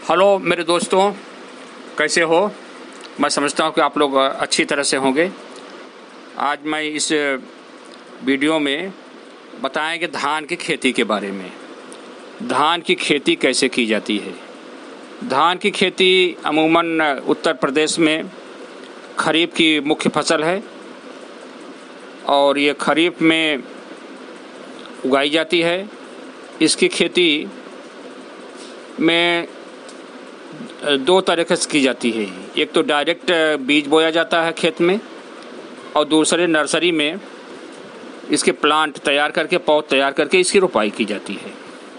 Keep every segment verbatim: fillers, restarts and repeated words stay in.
Hello मेरे दोस्तों, कैसे हो? मैं समझता हूँ कि आप लोग अच्छी तरह से होंगे। आज मैं इस वीडियो में बताएंगे धान की खेती के बारे में। धान की खेती कैसे की जाती है। धान की खेती अमूमन उत्तर प्रदेश में खरीफ की मुख्य फसल है और ये खरीफ में उगाई जाती है। इसकी खेती में दो तरीके से की जाती है। एक तो डायरेक्ट बीज बोया जाता है खेत में और दूसरे नर्सरी में इसके प्लांट तैयार करके पौध तैयार करके इसकी रोपाई की जाती है।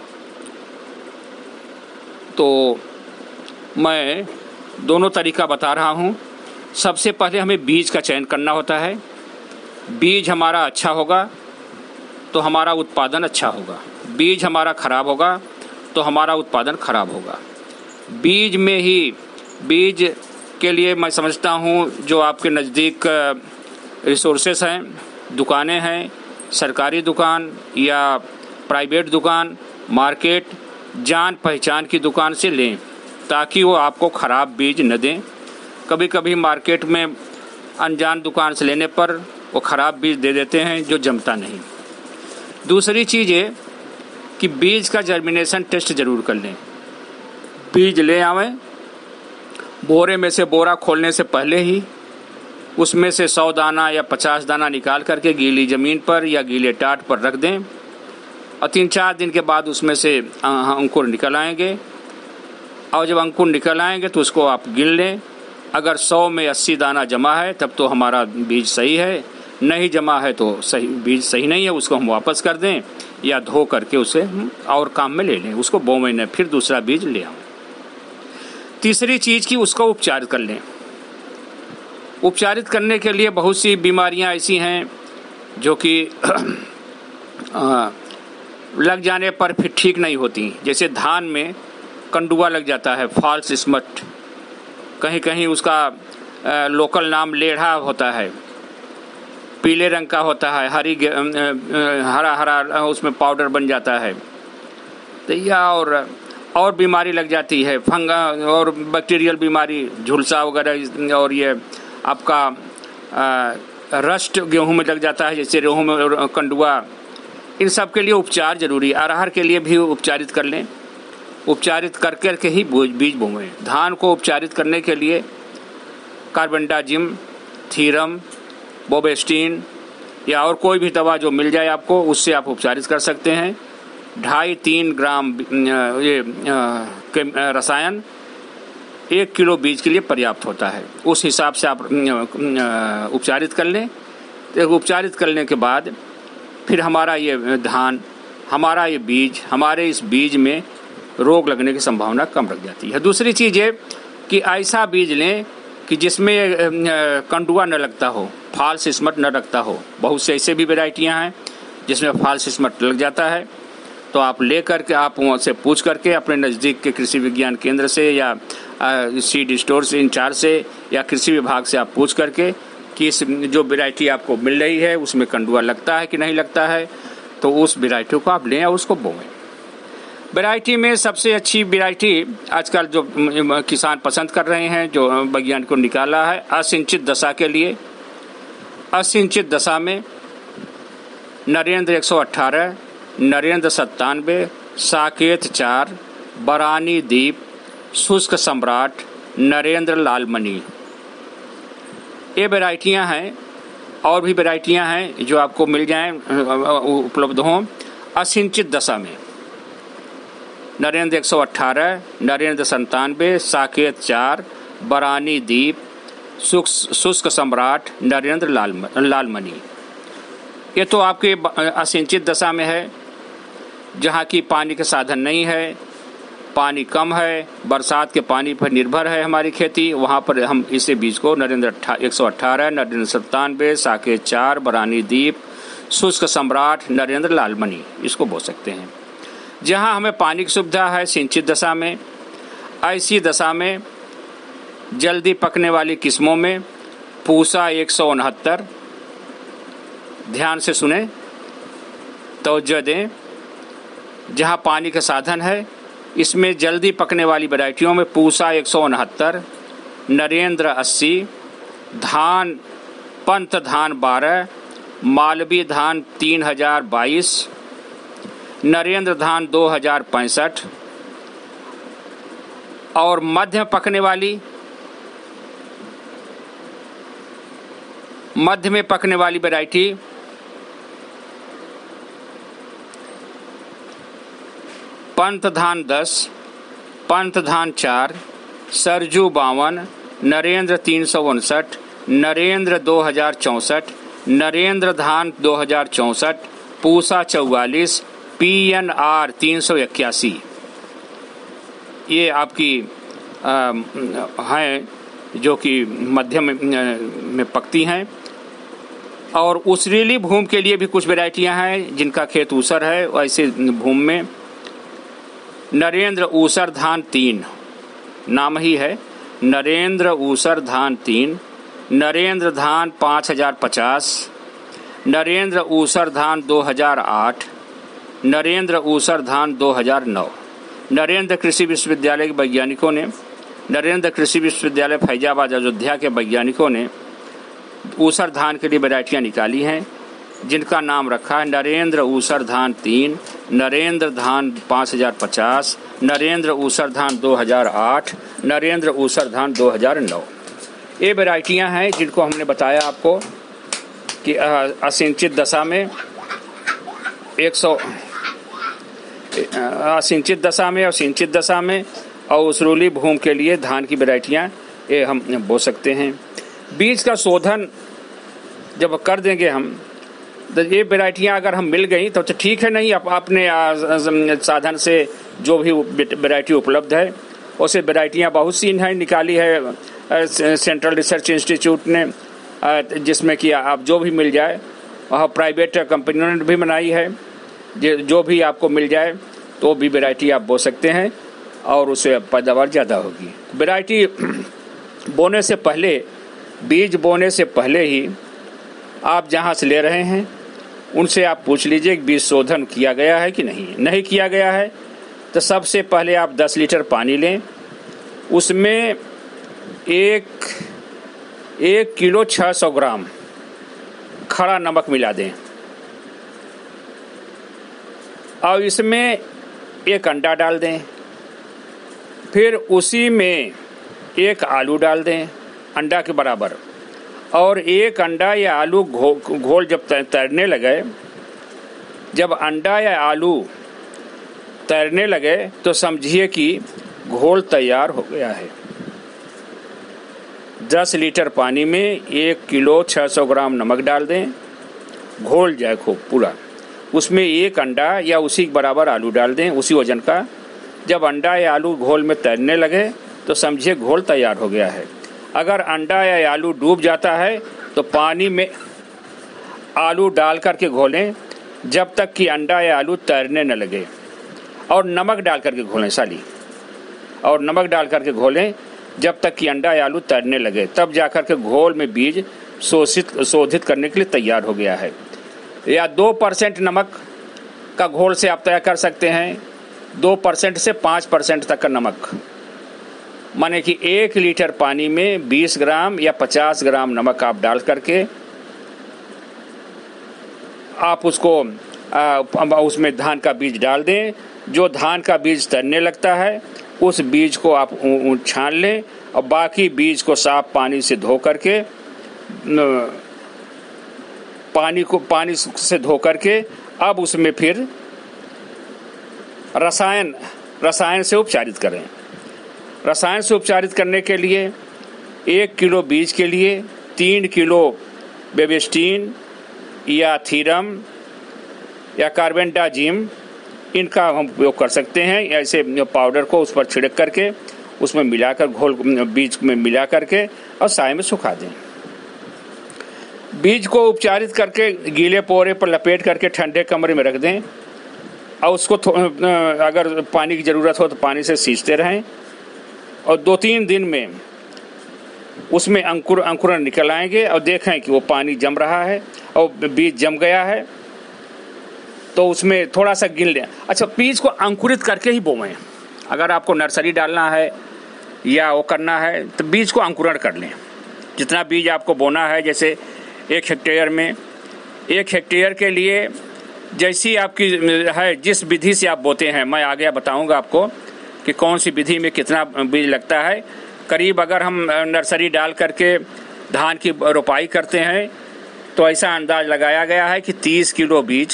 तो मैं दोनों तरीका बता रहा हूँ। सबसे पहले हमें बीज का चयन करना होता है। बीज हमारा अच्छा होगा तो हमारा उत्पादन अच्छा होगा, बीज हमारा खराब होगा तो हमारा उत्पादन खराब होगा। बीज में ही बीज के लिए मैं समझता हूँ जो आपके नज़दीक रिसोर्सेस हैं, दुकानें हैं, सरकारी दुकान या प्राइवेट दुकान, मार्केट, जान पहचान की दुकान से लें ताकि वो आपको ख़राब बीज न दें। कभी कभी मार्केट में अनजान दुकान से लेने पर वो ख़राब बीज दे देते हैं जो जमता नहीं। दूसरी चीज़ है कि बीज का जर्मिनेशन टेस्ट ज़रूर कर लें। बीज ले आवें, बोरे में से बोरा खोलने से पहले ही उसमें से सौ दाना या पचास दाना निकाल करके गीली ज़मीन पर या गीले टाट पर रख दें और तीन चार दिन के बाद उसमें से अंकुर निकल आएंगे। और जब अंकुर निकल आएंगे तो उसको आप गिन लें। अगर सौ में अस्सी दाना जमा है तब तो हमारा बीज सही है, नहीं जमा है तो सही बीज सही नहीं है, उसको हम वापस कर दें या धो करके उसे और काम में ले लें, उसको बोवें न, फिर दूसरा बीज ले आएं। तीसरी चीज़ की उसको उपचारित कर लें। उपचारित करने के लिए बहुत सी बीमारियां ऐसी हैं जो कि लग जाने पर फिर ठीक नहीं होती। जैसे धान में कंडुआ लग जाता है, फॉल्स स्मट, कहीं कहीं उसका आ, लोकल नाम लेढ़ा होता है, पीले रंग का होता है, हरी हरा हरा उसमें पाउडर बन जाता है। तो या और और बीमारी लग जाती है, फंगा और बैक्टीरियल बीमारी, झुलसा वगैरह, और ये आपका आ, रस्ट गेहूं में लग जाता है, जैसे गेहूं में कंडुआ। इन सब के लिए उपचार जरूरी है। अरहर के लिए भी उपचारित कर लें, उपचारित कर कर के ही बीज बोवें। धान को उपचारित करने के लिए कार्बेंडाजिम, थीरम, बोवेस्टीन या और कोई भी दवा जो मिल जाए आपको, उससे आप उपचारित कर सकते हैं। ढाई तीन ग्राम ये रसायन एक किलो बीज के लिए पर्याप्त होता है। उस हिसाब से आप उपचारित कर लें। उपचारित करने के बाद फिर हमारा ये धान, हमारा ये बीज, हमारे इस बीज में रोग लगने की संभावना कम रह जाती है। दूसरी चीज़ है कि ऐसा बीज लें कि जिसमें कंडुआ न लगता हो, फॉल्स स्मट न लगता हो। बहुत से ऐसे भी वैरायटियां हैं जिसमें फॉल्स स्मट लग जाता है। तो आप ले करके आप वहाँ से पूछ करके अपने नज़दीक के कृषि विज्ञान केंद्र से या सीड स्टोर से इंचार्ज से या कृषि विभाग से आप पूछ करके कि इस जो वैरायटी आपको मिल रही है उसमें कंडुआ लगता है कि नहीं लगता है, तो उस वैरायटी को आप लें और उसको बोएं। वैरायटी में सबसे अच्छी वैरायटी आजकल जो किसान पसंद कर रहे हैं, जो वैज्ञानिकों ने निकाला है, असिंचित दशा के लिए। असिंचित दशा में नरेंद्र एक सौ अट्ठारह, नरेंद्र सत्तानवे, साकेत चार, बरानी दीप, शुष्क सम्राट, नरेंद्र लालमणि, ये वैरायटियां हैं। और भी वैरायटियां हैं जो आपको मिल जाएं, उपलब्ध हों। असिंचित दशा में नरेंद्र एक सौ अट्ठारह, नरेंद्र संतानवे, साकेत चार, बरानी दीप, शुष्क सम्राट, नरेंद्र लाल लालमणि, ये तो आपके असिंचित दशा में है, जहाँ की पानी के साधन नहीं है, पानी कम है, बरसात के पानी पर निर्भर है हमारी खेती। वहाँ पर हम इसे बीज को नरेंद्र एक सौ अट्ठारह, नरेंद्र सत्तानवे, साकेत चार, बरानी दीप, शुष्क सम्राट, नरेंद्र लालमणि, इसको बो सकते हैं। जहाँ हमें पानी की सुविधा है सिंचित दशा में, ऐसी दशा में जल्दी पकने वाली किस्मों में पूसा एक सौ उनहत्तर, ध्यान से सुने, तवज्जो दें। जहाँ पानी का साधन है इसमें जल्दी पकने वाली वैरायटियों में पूसा एक सौ उनहत्तर, नरेंद्र अस्सी, धान पंत धान बारह, मालवी धान तीन हजार बाईस, नरेंद्र धान दो हजार पैंसठ और मध्य पकने वाली मध्य में पकने वाली वैरायटी पंत धान दस, पंत धान चार, सरजू बावन, नरेंद्र तीन सौ उनसठ, नरेंद्र दो हजार चौंसठ, नरेंद्र धान दो हजार चौंसठ, पूसा चौवालीस, पी एन आर तीन सौ इक्यासी। ये आपकी हैं जो कि मध्यम में, में पकती हैं। और ऊसरीली भूमि के लिए भी कुछ वैरायटियां हैं जिनका खेत ऊसर है। ऐसे भूमि में नरेंद्र ऊसर धान तीन नाम ही है, नरेंद्र ऊसर धान तीन, नरेंद्र धान पाँच हजार पचास, नरेंद्र ऊसर धान दो हजार आठ, नरेंद्र ऊसर धान दो हजार नौ। नरेंद्र कृषि विश्वविद्यालय के वैज्ञानिकों ने नरेंद्र कृषि विश्वविद्यालय फैजाबाद अयोध्या के वैज्ञानिकों ने ऊसर धान के लिए वैरायटियाँ निकाली हैं जिनका नाम रखा है नरेंद्र ऊसर धान तीन, नरेंद्र धान पाँच हजार पचास, नरेंद्र ऊसर धान दो हजार आठ, नरेंद्र ऊसर धान दो हजार नौ। ये वैरायटियाँ हैं जिनको हमने बताया आपको कि असिंचित दशा में एक सौ असिंचित दशा में और सिंचित दशा में और उसरूली भूमि के लिए धान की वैरायटियाँ ये हम बो सकते हैं। बीज का शोधन जब कर देंगे हम तो ये वैरायटियाँ अगर हम मिल गई तो ठीक है, नहीं आप अपने साधन से जो भी वैरायटी उपलब्ध है उसे वैरायटियाँ बहुत सी हैं निकाली है सेंट्रल रिसर्च इंस्टीट्यूट ने, जिसमें कि आप जो भी मिल जाए वह प्राइवेट कंपनियों ने भी बनाई है, जो भी आपको मिल जाए तो भी वैरायटी आप बो सकते हैं और उससे पैदावार ज़्यादा होगी। वैरायटी बोने से पहले, बीज बोने से पहले ही आप जहाँ से ले रहे हैं उनसे आप पूछ लीजिए कि बीज शोधन किया गया है कि नहीं। नहीं किया गया है तो सबसे पहले आप दस लीटर पानी लें, उसमें एक एक किलो छः सौ ग्राम खड़ा नमक मिला दें और इसमें एक अंडा डाल दें, फिर उसी में एक आलू डाल दें अंडा के बराबर, और एक अंडा या आलू घो, घोल जब तैरने लगे, जब अंडा या आलू तैरने लगे तो समझिए कि घोल तैयार हो गया है। दस लीटर पानी में एक किलो छः सौ ग्राम नमक डाल दें, घोल जाए खूब पूरा, उसमें एक अंडा या उसी के बराबर आलू डाल दें उसी वजन का। जब अंडा या आलू घोल में तैरने लगे तो समझिए घोल तैयार हो गया है। अगर अंडा या आलू डूब जाता है तो पानी में आलू डाल करके घोलें जब तक कि अंडा या आलू तैरने न लगे, और नमक डाल करके घोलें साली और नमक डाल करके घोलें जब तक कि अंडा या आलू तैरने लगे, तब जाकर के घोल में बीज शोषित शोधित करने के लिए तैयार हो गया है। या दो परसेंट नमक का घोल से आप तैयार कर सकते हैं, दो परसेंट से पाँच परसेंट तक का नमक, माने कि एक लीटर पानी में बीस ग्राम या पचास ग्राम नमक आप डाल करके आप उसको आ, उसमें धान का बीज डाल दें। जो धान का बीज तैरने लगता है उस बीज को आप छान लें और बाकी बीज को साफ पानी से धो करके पानी को पानी से धो करके अब उसमें फिर रसायन रसायन से उपचारित करें। रसायन से उपचारित करने के लिए एक किलो बीज के लिए तीन किलो बेबिस्टीन या थीरम या कार्बेंडाजिम इनका हम उपयोग कर सकते हैं। ऐसे पाउडर को उस पर छिड़क करके उसमें मिलाकर घोल बीज में मिला करके और साए में सुखा दें। बीज को उपचारित करके गीले पोरे पर लपेट करके ठंडे कमरे में रख दें और उसको अगर पानी की ज़रूरत हो तो पानी से सींचते रहें और दो तीन दिन में उसमें अंकुर अंकुरन निकल आएंगे और देखें कि वो पानी जम रहा है और बीज जम गया है तो उसमें थोड़ा सा गिन लें। अच्छा, बीज को अंकुरित करके ही बोवें, अगर आपको नर्सरी डालना है या वो करना है तो बीज को अंकुरण कर लें। जितना बीज आपको बोना है, जैसे एक हेक्टेयर में, एक हेक्टेयर के लिए जैसी आपकी है, जिस विधि से आप बोते हैं, मैं आगे बताऊंगा आपको कि कौन सी विधि में कितना बीज लगता है। करीब अगर हम नर्सरी डाल करके धान की रोपाई करते हैं तो ऐसा अंदाज लगाया गया है कि तीस किलो बीज,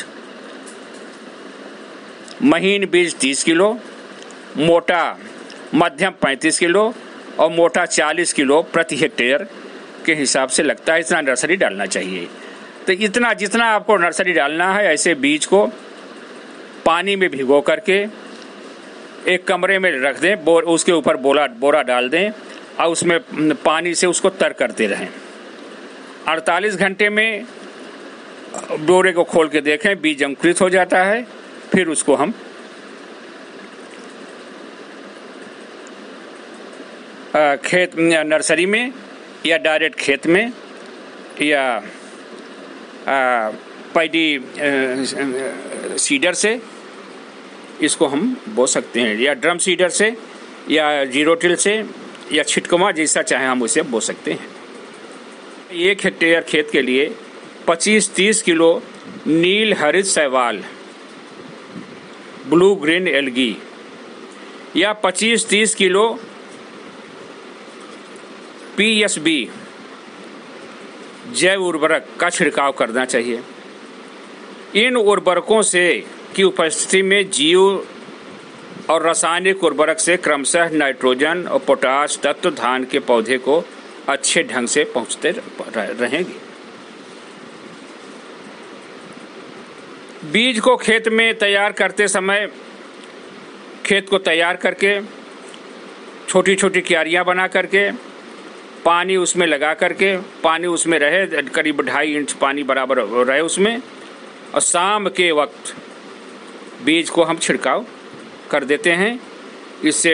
महीन बीज तीस किलो, मोटा मध्यम पैंतीस किलो और मोटा चालीस किलो प्रति हेक्टेयर के हिसाब से लगता है। इतना नर्सरी डालना चाहिए। तो इतना जितना आपको नर्सरी डालना है, ऐसे बीज को पानी में भिगो करके एक कमरे में रख दें, बोर उसके ऊपर बोरा बोरा डाल दें और उसमें पानी से उसको तर करते रहें। अड़तालीस घंटे में बोरे को खोल के देखें, बीज अंकुरित हो जाता है। फिर उसको हम खेत नर्सरी में या डायरेक्ट खेत में या पैडी सीडर से इसको हम बो सकते हैं, या ड्रम सीडर से या जीरो टिल से या छिटकमा, जैसा चाहे हम उसे बो सकते हैं। एक हेक्टेयर खेत के लिए पच्चीस तीस किलो नील हरित शैवाल, ब्लू ग्रीन एल्गी या पच्चीस तीस किलो पी एस बी जैव उर्वरक का छिड़काव करना चाहिए। इन उर्वरकों से की उपस्थिति में जीव और रासायनिक उर्वरक से क्रमशः नाइट्रोजन और पोटाश तत्व धान के पौधे को अच्छे ढंग से पहुंचते रहेंगे। बीज को खेत में तैयार करते समय खेत को तैयार करके छोटी छोटी क्यारियां बना करके पानी उसमें लगा करके, पानी उसमें रहे करीब ढाई इंच पानी बराबर रहे उसमें, और शाम के वक्त बीज को हम छिड़काव कर देते हैं। इससे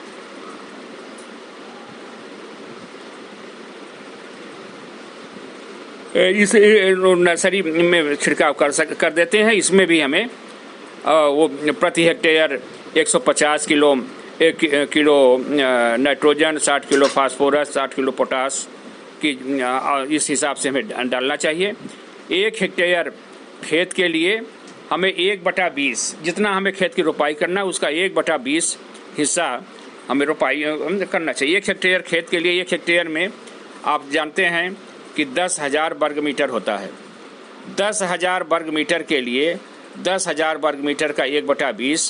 इस नर्सरी में छिड़काव कर सक कर देते हैं। इसमें भी हमें वो प्रति हेक्टेयर एक सौ पचास किलो एक किलो नाइट्रोजन, साठ किलो फास्फोरस, साठ किलो पोटास की इस हिसाब से हमें डालना चाहिए। एक हेक्टेयर खेत के लिए हमें एक बटा बीस, जितना हमें खेत की रोपाई करना है उसका एक बटा बीस हिस्सा हमें रोपाई करना चाहिए। एक हेक्टेयर खेत के लिए, एक हेक्टेयर में आप जानते हैं कि दस हजार वर्ग मीटर होता है। दस हजार वर्ग मीटर के लिए दस हजार वर्ग मीटर का एक बटा बीस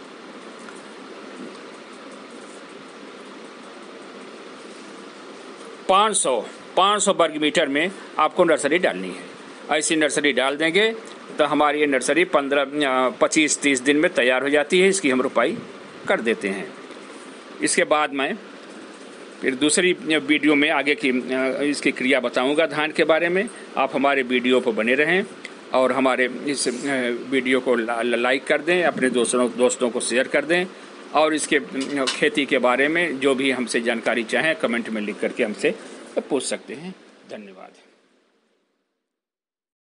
पाँच सौ पाँच सौ वर्ग मीटर में आपको नर्सरी डालनी है। ऐसी नर्सरी डाल देंगे तो हमारी ये नर्सरी पंद्रह पच्चीस तीस दिन में तैयार हो जाती है। इसकी हम रोपाई कर देते हैं। इसके बाद मैं फिर दूसरी वीडियो में आगे की इसकी क्रिया बताऊंगा धान के बारे में। आप हमारे वीडियो पर बने रहें और हमारे इस वीडियो को लाइक कर दें, अपने दोस्तों दोस्तों को शेयर कर दें, और इसके खेती के बारे में जो भी हमसे जानकारी चाहें कमेंट में लिख करके हमसे पूछ सकते हैं। धन्यवाद।